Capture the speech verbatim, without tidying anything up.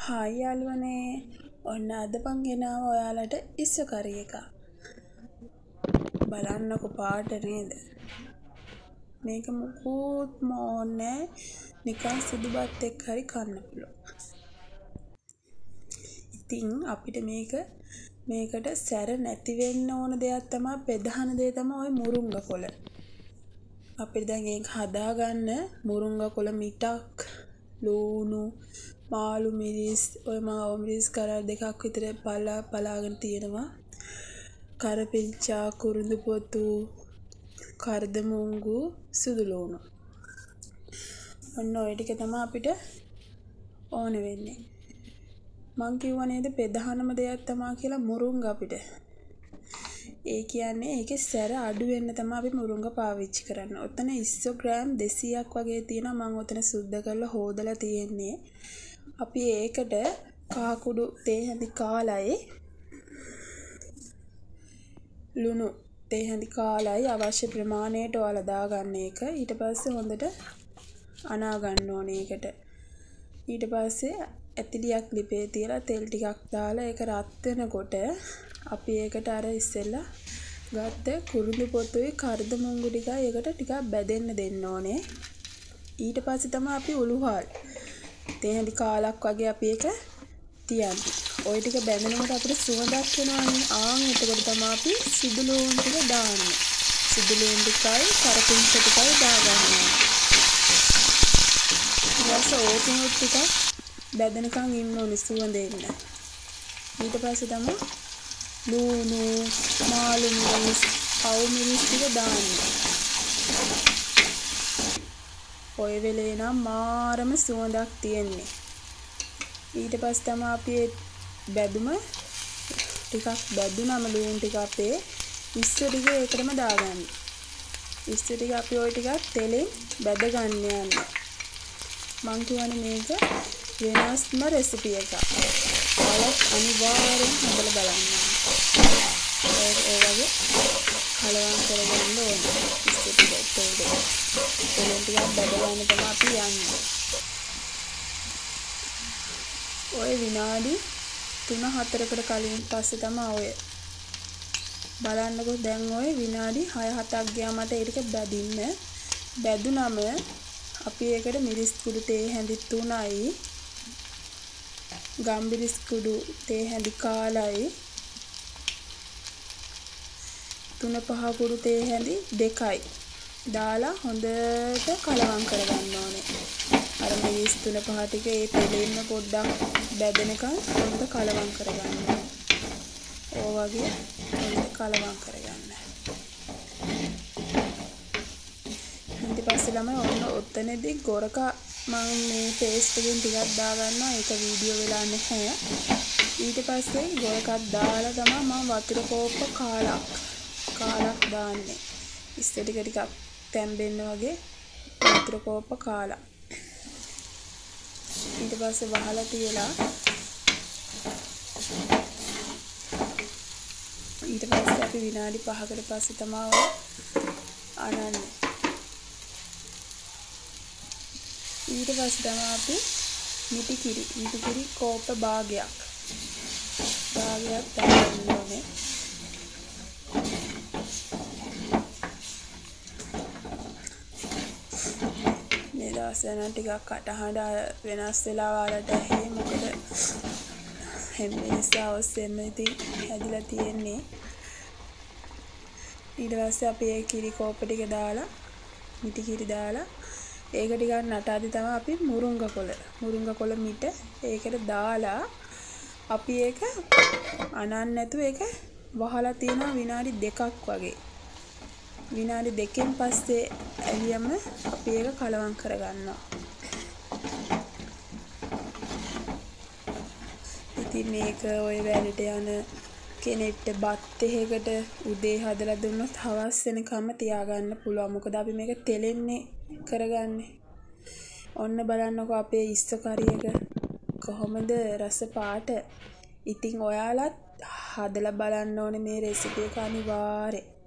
Hi යාළුවනේ ඔන්න අද මං ගෙනාවා ඔයාලට ඉස්සු කරි එක. බලන්නකො පාට නේද? මේක මුකුත්ම ඕනේ නිකන් සුදු බත් එක්ක හරි කන්න පුළුවන්. ඉතින් අපිට මේක මේකට සැර නැති වෙන්න ඕන දෙයක් තමයි ප්‍රධාන දේ තමයි ওই මුරුංගා කොළ. අපිට දැන් ඒක හදාගන්න මුරුංගා කොළ මිටක් ලූණු මාළු මිරිස් ඔය මාව මිරිස් කරල් දෙකක් විතර පලා පලාගෙන තියෙනවා. කරපිංචා කුරුඳු පොතු කරදමුංගු සුදු ලූණු. ඔන්න ඔය ටික තමයි අපිට ඕන වෙන්නේ. මං කිව්වා නේද ප්‍රධානම දෙයක් තමයි කියලා මුරුංගා අපිට. ඒ කියන්නේ ඒකේ සැර අඩු වෙන්න තමයි අපි මුරුංගා පාවිච්චි කරන්නේ. ඔතන ඉස්සෝග්‍රෑම් දෙසීයක් වගේ තියෙනවා. මම ඔතන සුද්ධ කරලා හොදලා තියෙන්නේ. අපි ඒකට කහ කුඩු තේ හැඳි කාලයි ලුණු තේ හැඳි කාලයි අවශ්‍ය ප්‍රමාණයට ඔයාලා දාගන්න එක. ඊට පස්සේ හොඳට අනා ගන්න ඕනේ ඒකට. ඊට පස්සේ ඇතිලියක් ලිපේ තියලා තෙල් ටිකක් දාලා ඒක රත් වෙනකොට අපි ඒකට අර ඉස්සෙල්ලා ගත්ත කුරුඳු පොතුයි කරදමුංගු ටිකයි ඒකට ටිකක් බැදෙන්න දෙන්න ඕනේ. ඊට පස්සේ තමයි අපි උළුහල් තේ හැඳි කාලක් වගේ අපි ඒක තියන්නේ. ওই ටික බැඳෙනකොට අපිට සුවඳක් එනවානේ. ආන් එතකොට තමයි අපි සුදු ලූණු ටික දාන්නේ. සුදු ලූණු ටිකයි කරපිංච ටිකයි දාගන්නවා. ඊට ඕකෙනුත් ටිකක් බැදෙනකන් ඉන්න ඕනේ සුවඳ එන්න. ඊට පස්සේ තමයි ලූණු මාළු මිරිස් අවු මිරිස් ටික දාන්නේ. ඔය වෙලේ නම් මාරම සුවඳක් තියෙන්නේ. ඊට පස්සේ තමයි අපි බැදුම ටිකක් බැදුනම ලූණු ටික අපේ ඉස්සු ටික ඒකටම දාගන්න. ඉස්සු ටික අපි ওই ටිකක් තෙලෙන් බැද ගන්න යන්නේ. මං කියන්නේ මේක වෙනස්ම රෙසිපි එකක්. ඔයාලා අනිවාර්යෙන් හදලා බලන්න. ඒ වගේ කලවම් කරගන්න ඕනේ. ඉස්සු ටික තෙලෙන් තෙලෙන් ටිකක් බැද ගන්න තමයි අපි යන්නේ. ඔය විනාඩි තුන හතරකට කලින් පස්සේ තමයි ඔය බලන්නකො දැන් ඔය විනාඩි හය හතක් ගියා මට ඒක බැදින්න. බැදුනම අපි ඒකට මිරිස් කුඩු තේ හැඳි තුනයි ගම්බිරිස් කුඩු තේ හැඳි කාලයි තුන පහ කුඩු තේ හැඳි දෙකයි දාලා හොඳට කලවම් කරගන්න ඕනේ. අර මිරිස් තුන පහ ටික ඒ තෙලෙන්න පොඩ්ඩක් බැදෙනකන් හොඳට කලවම් කරගන්න. ඕ වගේ හොඳට කලවම් කරගන්න. ඊට පස්සේ ළමයි ඔන්න ඔතනදී ගොරක මම මේ පේස්ට් එකෙන් ටිකක් දාගන්නවා. ඒක වීඩියෝ වෙලා නැහැ. ඊට පස්සේ ගොරකක් දාලා තමයි මම වතුර කෝප්ප කාලක් කාලක් දාන්නේ. ඉස්සෙ ටික ටිකක් තැම්බෙන්න වගේ වතුර කෝප්ප කාලා. ඊට පස්සේ වහලා තියලා ඊට පස්සේ අපි විනාඩි පහකට පස්සේ තමයි අනන්නේ. ඊට පස්සේ තමයි අපි මිටි කිරි මිටි කිරි කෝප්ප භාගයක් භාගයක් දාන්න ඕනේ. මේ දවස්වල නම් ටිකක් කටහඬ වෙනස් වෙලා වලට ඇහි මොකද හැමෙසා ඔස්සේම ඉතින් හැදිලා තියෙන්නේ. ඊට පස්සේ අපි ඒ කිරි කෝප්ප ටික දාලා මිටි කිරි දාලා ඒක ටිකක් නටාදි තමයි අපි මුරුංගා කොළ මුරුංගා කොළ මිට ඒකට දාලා අපි ඒක අනන්න නැතුව ඒක වහලා තියෙනවා විනාඩි දෙකක් වගේ. විනාඩි දෙකෙන් පස්සේ එළියම අපි ඒක කලවම් කරගන්නවා. ඉතින් මේක ඔය වැඩට යන කෙනෙක්ට බත් එකකට උදේ හදලා දුන්නොත් හවස් වෙනකම්ම තියාගන්න පුළුවන්. මොකද අපි මේක තෙලෙන්නේ කරගන්නේ. ඔන්න බලන්නකො අපේ ඉස්සු කරි එක කොහොමද රස පාට. ඉතින් ඔයාලත් හදලා බලන්න ඕනේ මේ රෙසිපි එක අනිවාර්යෙන්.